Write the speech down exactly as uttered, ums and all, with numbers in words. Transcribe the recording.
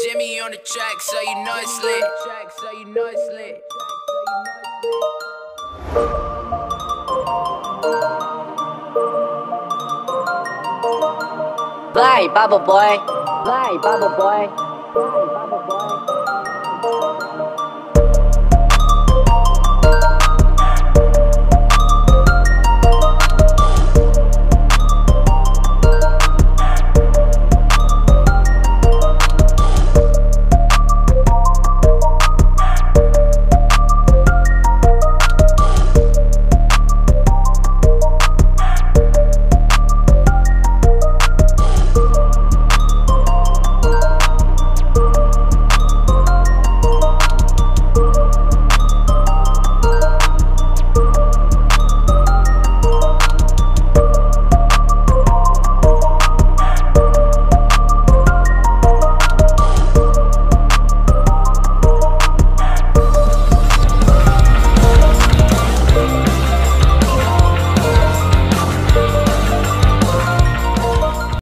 Jimmy on the track, so you know it's lit. So you know it's lit. Vai, bubble boy. Vai, bubble boy.